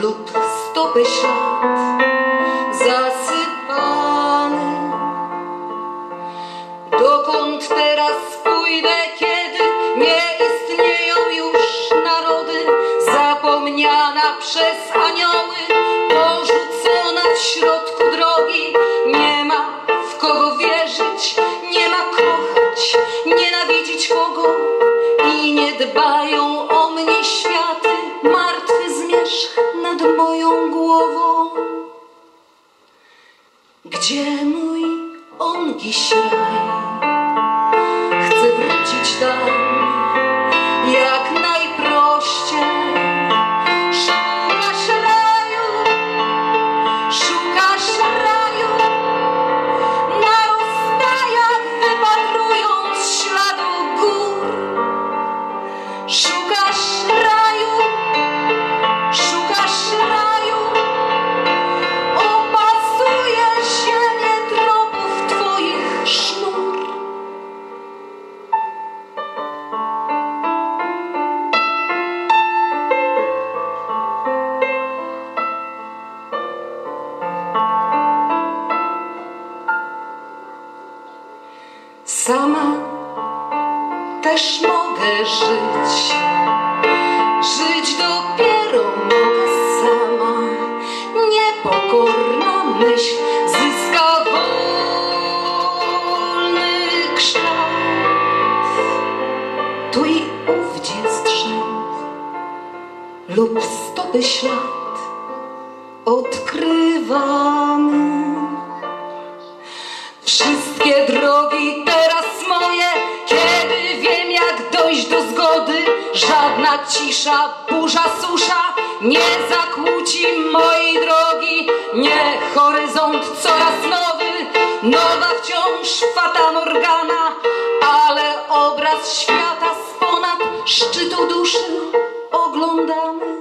lub stopy ślad zasypany. Dokąd teraz pójdę, kiedy nie istnieją już narody? Zapomniana przez anioły, porzucona w środku drogi. Nie ma w kogo wierzyć, nie ma kochać, nienawidzić kogo. I nie dbają o mnie światy, martwy zmierzch nad moją głową. Gdzie mój ongiś raj? Chcę wrócić tam jak najprościej. Szukasz raju, szukasz raju, na rozstajach wypatrując śladu gór. Szukasz raju, szukasz raju, opasuje ziemię tropów twoich sznur. Sama też mogę żyć, żyć dopiero mogę sama. Niepokorna myśl zyska wolny kształt. Tu i ówdzie strzęp lub stopy ślad odkrywamy. Wszystkie drogi teraz moje, kiedy wiem jak dojść do zgody. Żadna cisza, burza, susza nie zakłóci mojej drogi. Nie horyzont coraz nowy, nowa wciąż fata morgana, ale obraz świata z ponad szczytu duszy oglądamy.